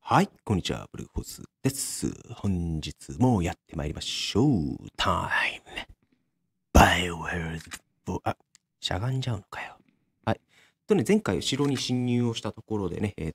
はい、こんにちは、ブルーホースです。本日もやってまいりましょう。タイム。バイオワーズ。しゃがんじゃうのかよ。はい。前回後ろに侵入をしたところでね、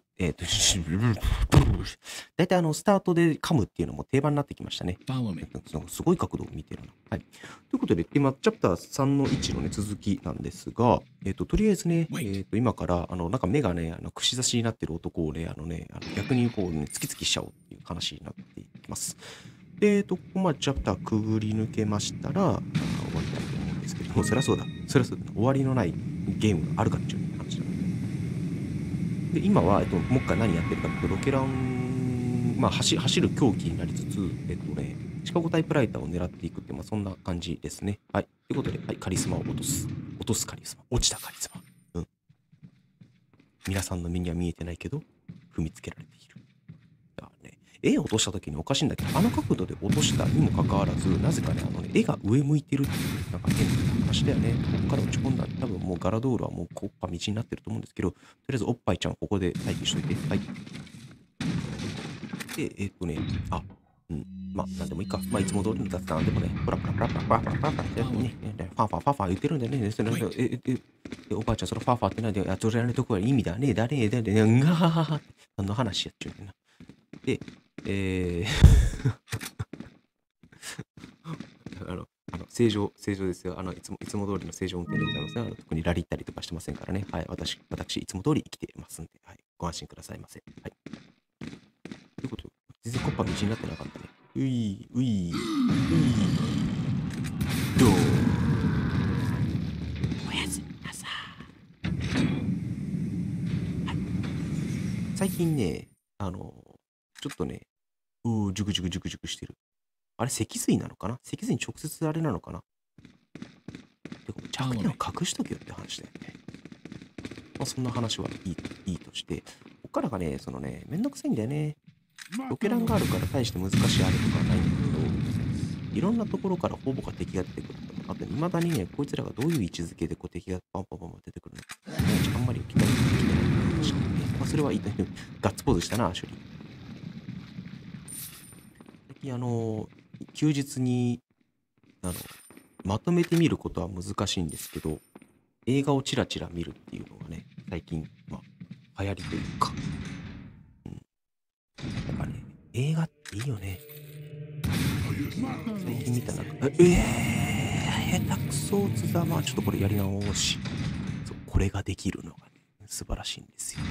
だいたいスタートで噛むっていうのも定番になってきましたね。 Follow me. すごい角度を見てるな。はい。ということで、今、チャプター3の1のね、続きなんですが、とりあえずね、今から、なんか目がね、串刺しになってる男をね、逆にこうね、突き突きしちゃおうっていう話になっていきます。で、ここまでチャプターくぐり抜けましたら、終わりたいと思うんですけども、そりゃそうだ。そりゃそうだ。終わりのないゲームがあるかっていう話だ。で、今は、もう一回何やってるかっていうと、ロケラン、まあ、走る競技になりつつ、シカゴタイプライターを狙っていくって、まあ、そんな感じですね。はい。ということで、はい、カリスマを落とす。落とすカリスマ。落ちたカリスマ。うん。皆さんの目には見えてないけど、踏みつけられている。だからね、絵を落とした時におかしいんだけど、あの角度で落としたにもかかわらず、なぜかね、絵が上向いてるっていう、なんか変な話だよね。ここから落ち込んだら、多分もうガラドールはもうおっぱ道になってると思うんですけど、とりあえずおっぱいちゃんここで待機しといて。はい。で、うん。まあ、なんでもいいか。まあ、いつも通りの雑談でもね、プラプラプラプラプラプラプラプラってやってね、ファンファンファンファン言ってるんだよね。それおばあちゃん、そのファンファンってなんで、それられるとこは意味だね、だね、だね、んがはははって、何の話やっちゃうねんな。で、正常ですよ。いつも通りの正常運転でございます。特にラリったりとかしてませんからね。はい、私、いつも通り生きていますんで、はい、ご安心くださいませ。はい。ということで、全然コッパ道になってなかったね。うい、うい、うい、どうおやすみなさい。はい。最近ね、ちょっとね、ジュクジュクジュクジュクしてる。あれ、脊髄なのかな？脊髄に直接あれなのかな？てか、弱点を隠しとけよって話だよね。まあ、そんな話はいいとして、こっからがね、めんどくさいんだよね。ロケランがあるから大して難しいあれとかはないんだけど、いろんなところからほぼが敵が出てくると。あと、未だにね、こいつらがどういう位置づけでこう敵がパンパンパンパン出てくるのか、あんまり期待できない話なんで、まあ、それはいいとガッツポーズしたな、シュリー。最近休日に、まとめてみることは難しいんですけど、映画をチラチラ見るっていうのがね、最近、まあ、流行りというか、やっぱね、映画っていいよね。最近見た中、下手くそつざま、ちょっとこれやり直し。そう、これができるのがね、素晴らしいんですよ。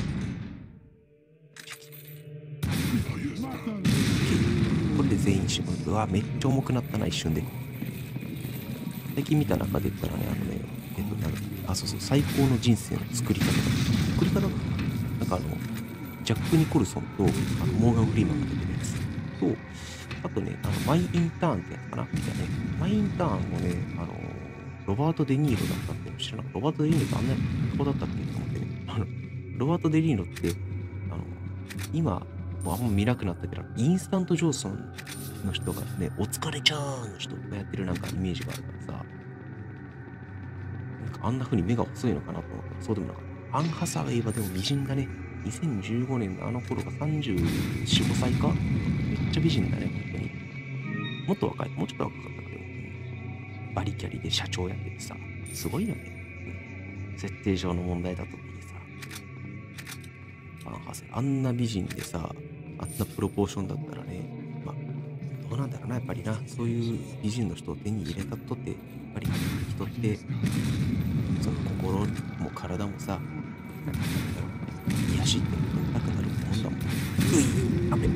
これで全員一緒に、うわ、めっちゃ重くなったな、一瞬で。最近見た中で言ったらね、そうそう、最高の人生の作り方だ。作り方だなんかジャック・ニコルソンと、モーガン・フリーマンが出てるやつと、あとね、マイ・インターンってやつかなみたいなね。マイ・インターンもね、ロバート・デ・ニーロだったっていうの知らなかった。ロバート・デ・ニーロってあんな顔だったっけと思ってね。ロバート・デ・ニーロって、あの、今、もうあんま見なくなったけど、インスタント・ジョーソンの人がね、お疲れちゃーの人がやってるなんかイメージがあるからさ、なんかあんな風に目が細いのかなと思ったら、そうでもなかった。アン・ハサウェイはでも美人だね。2015年のあの頃が34、5歳かめっちゃ美人だね、本当に。もっと若い、もうちょっと若かったかな。バリキャリで社長やっててさ、すごいよね。設定上の問題だと思ってさ、アン・ハサウェイ、あんな美人でさ、あんなプロポーションだったらね、まあ、どうなんだろうな、やっぱりな、そういう美人の人を手に入れたとって、やっぱり人って、その心も体もさ、なんだろう、癒しって求めたくなるもんだもん。あべ。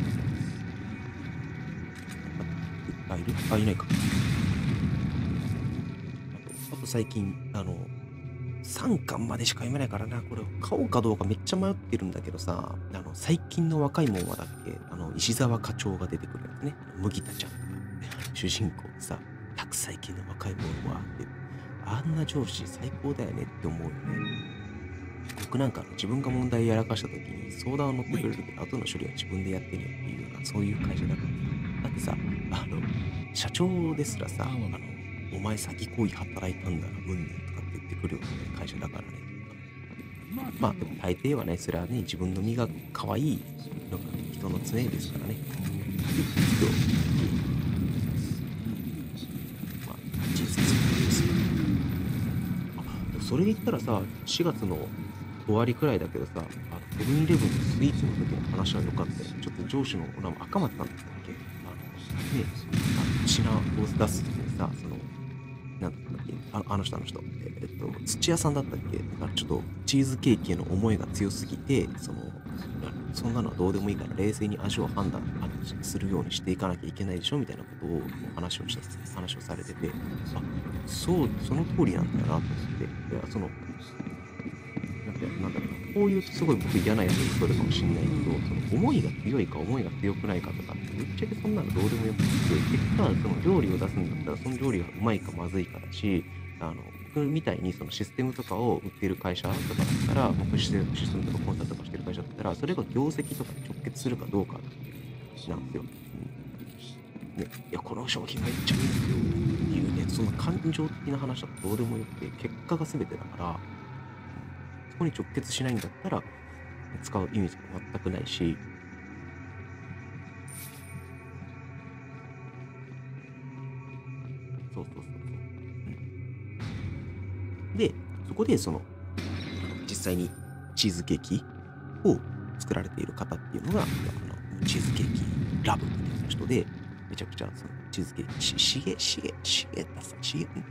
いるいないか。あと最近、3巻までしか読めないからな、これを買おうかどうかめっちゃ迷ってるんだけどさ、最近の若いもんはだっけ、石沢課長が出てくるやつね。麦田ちゃん。主人公でさ、最近の若いもんは、ってあんな上司最高だよねって思うよね。僕なんか自分が問題やらかした時に相談を乗ってくれるけど、後の処理は自分でやってねっていうような、そういう会社だから。だってさ、社長ですらさ、お前詐欺行為働いたんだな、うんぬんとかって言ってくるような会社だからね。 まあでも大抵はね、それはね、自分の身が可愛いのが人の常ですからね。人を、まあ、人生設計ですよ。それで言ったらさ、4月の終わりくらいだけどさ、セブンイレブンのスイーツの時の話は良かったよ。ちょっと上司のお名前赤松さんだったっけ、ね、品を出す時にさ、なんだったっけ、あの人、土屋さんだったっけ、だからちょっとチーズケーキへの思いが強すぎて、そんなのはどうでもいいから冷静に味を判断するようにしていかなきゃいけないでしょみたいなことを話をされてて、あ、そう、その通りなんだよなと思って、いや、なんだろうな、こういうとすごい僕嫌なやつに取るかもしんないけど、その思いが強いか思いが強くないかとかって、ぶっちゃけそんなのどうでもよくて、結果、その料理を出すんだったら、その料理がうまいかまずいかだし、僕みたいにそのシステムとかを売ってる会社とかだったら、僕システムとかコンサルとかしてる会社だったら、それが業績とかに直結するかどうかなんですよ。ね、いや、この商品めっちゃいいんですよっていうね、その感情的な話だとどうでもよくて、結果が全てだから、そこに直結しないんだったら、使う意味が全くないし、そうそうそうそう。で、そこで実際にチーズケーキを作られている方っていうのが、チーズケーキラブみたいな人で、めちゃくちゃチーズケーキ、しげたさ、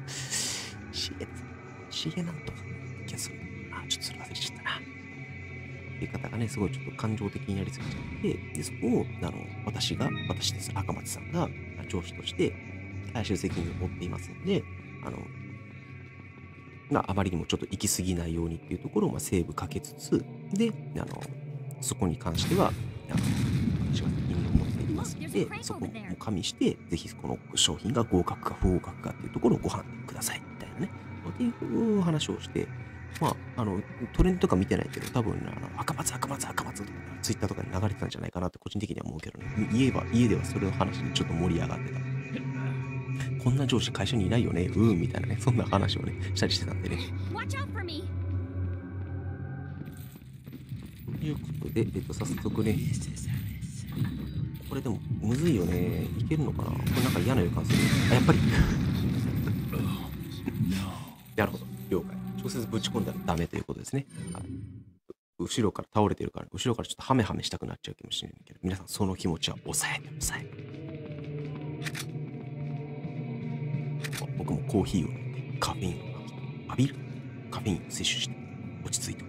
しげなんとか気がする。ちょっとそれ忘れちゃったな。っていう方がね、すごいちょっと感情的になりすぎちゃって、で、そこを、私です、赤松さんが上司として最終責任を負っていますので、あの、あまりにもちょっと行き過ぎないようにっていうところを、西部かけつつ、で、そこに関しては、私が責任を持っていますので、そこも加味して、ぜひこの商品が合格か不合格かっていうところをご判断ください、みたいなね。っていう話をして、トレンドとか見てないけど、多分、赤松とか、ツイッターとかに流れてたんじゃないかなって個人的には思うけどね。家ではそれを話にちょっと盛り上がってた。こんな上司会社にいないよね、みたいなね、そんな話をね、したりしてたんでね。ということで、早速ね、これでもむずいよね。いけるのかな、これなんか嫌な予感する。やっぱりなるほど。了解。直接ぶち込んだらダメということですね。はい。後ろから倒れてるから、後ろからちょっとハメハメしたくなっちゃうかもしれないけど、皆さんその気持ちは抑えて。僕もコーヒーを飲んで、カフェインを浴びる。カフェインを摂取して、落ち着いて。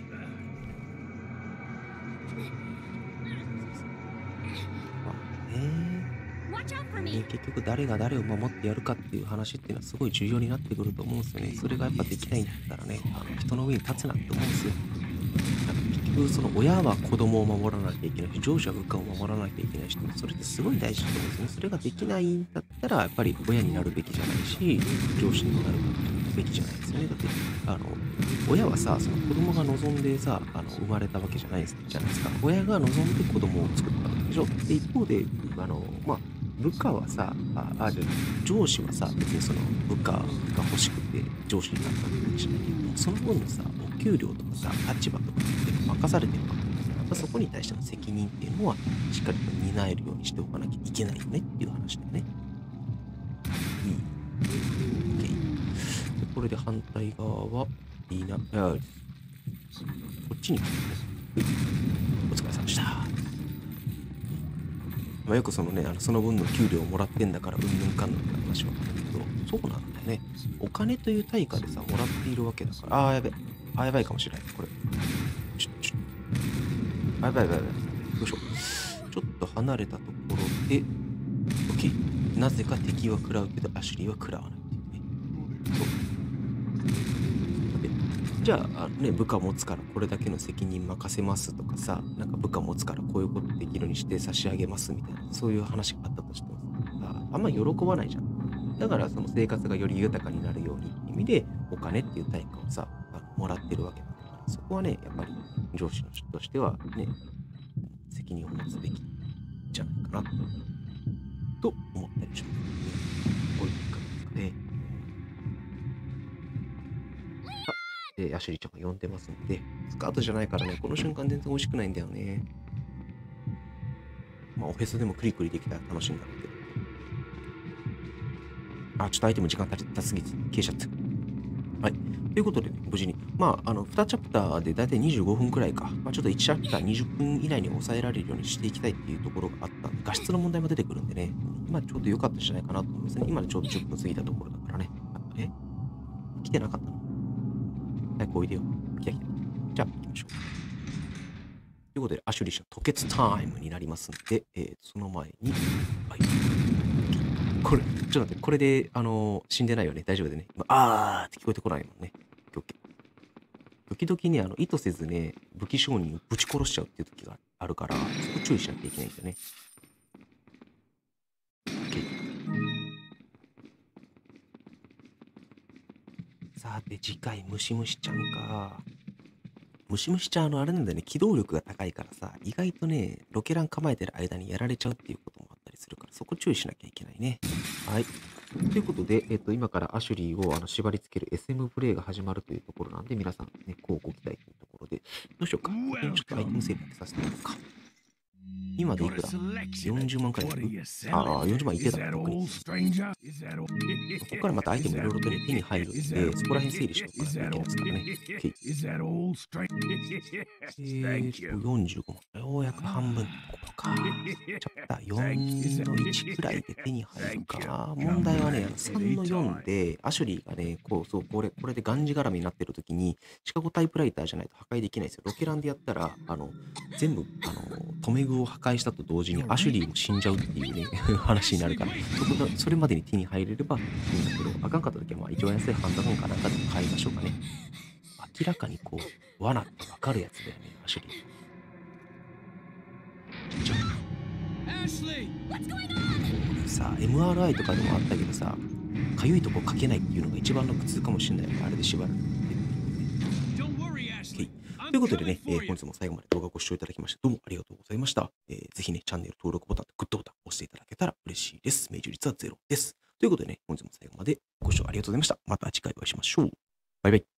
結局誰が誰を守ってやるかっていう話っていうのはすごい重要になってくると思うんですよね。それがやっぱできないんだったらね、人の上に立つなって思うんですよ。なんか結局その親は子供を守らなきゃいけないし、上司は部下を守らなきゃいけないし、それってすごい大事だと思うんですよね。それができないんだったらやっぱり親になるべきじゃないし、上司にもなるべきじゃないですよね。だって親はさ、その子供が望んでさ、生まれたわけじゃないじゃないですか。親が望んで子供を作ったわけでしょ。で、一方で、部下はさ、上司はさ、別にその部下が欲しくて上司になったわけじゃないけども、その分のさ、お給料とかさ、立場とかって任されてるわけだから、やっぱそこに対しての責任っていうのは、しっかりと担えるようにしておかなきゃいけないよねっていう話だよね。OK。で、これで反対側はいいな、こっちに来てね。お疲れ様でした。よくそのね、その分の給料をもらってんだから、うんぬんかんぬんって話はあるけど、そうなんだよね。お金という対価でさ、もらっているわけだから、やばいかもしれない。これ。やばい。よいしょ。ちょっと離れたところで、OK。なぜか敵は食らうけど、アシュリーは食らわないっていうね。そう。じゃあ、部下持つからこれだけの責任任せますとかさ、なんか部下持つからこういうことできるようにして差し上げますみたいな、そういう話があったとしてもさ、あんま喜ばないじゃん。だからその生活がより豊かになるようにっていう意味で、お金っていう対価をさ、もらってるわけだから、そこはね、やっぱり上司の人としてはね、責任を持つべきじゃないかな、と思ったりします。こういう感じですかね。 アシュリーちゃんが呼んでますんで、スカートじゃないからね、この瞬間全然美味しくないんだよね。まあ、おへそでもクリクリできたら楽しいんだろうけど。あ、ちょっとアイテム時間経ちすぎて消えちゃった。はい。ということで、ね、無事に、2チャプターでだいたい25分くらいか、ちょっと1チャプター20分以内に抑えられるようにしていきたいっていうところがあったんで、画質の問題も出てくるんでね、今ちょうど良かったんじゃないかなと思いますね。今でちょうど10分過ぎたところだからね。来てなかったの？早くおいでよ。来た来た。じゃあ、行きましょう。ということで、アシュリー氏の吐血タイムになりますんで、その前に、はい。これ、ちょっと待って、これで、死んでないよね。大丈夫でね。あーって聞こえてこないもんね。時々ね、意図せずね、武器商人をぶち殺しちゃうっていう時があるから、そこ注意しなきゃいけないんだよね。さて、次回、ムシムシちゃんか。ムシムシちゃん、あれなんだよね、機動力が高いからさ、意外とね、ロケラン構えてる間にやられちゃうっていうこともあったりするから、そこ注意しなきゃいけないね。はい。ということで、今からアシュリーを縛り付ける SM プレイが始まるというところなんで、皆さんね、こうご期待というところで、どうしようか。ちょっとアイテムセーブだけさせてもらおうか。今でいくら ?40 万くらいいく？40万いってたな、特に。ここからまたアイテムいろいろとね、手に入るんで、そこら辺整理しておかないといけないですからね。45万。ようやく半分ってところか。チャプター4の1くらいで手に入るか。問題はね、3の4で、アシュリーがね、これでがんじがらみになってる時に、シカゴタイプライターじゃないと破壊できないですよ。ロケランでやったら、全部、留め具を破壊したと同時にアシュリーも死んじゃうっていうね話になるから、それまでに手に入れればいいんだけど、あかんかった時は一番安いハンダガンかなんかでも買いましょうかね。明らかに罠ってわかるやつだよね、アシュリー。さあ、MRI とかでもあったけどさ、かゆいとこかけないっていうのが一番の苦痛かもしれないよね、あれで縛られてるっていう。ということでね、本日も最後まで動画をご視聴いただきまして、どうもありがとうございました。ぜひね、チャンネル登録ボタンとグッドボタンを押していただけたら嬉しいです。命中率は0です。ということでね、本日も最後までご視聴ありがとうございました。また次回お会いしましょう。バイバイ。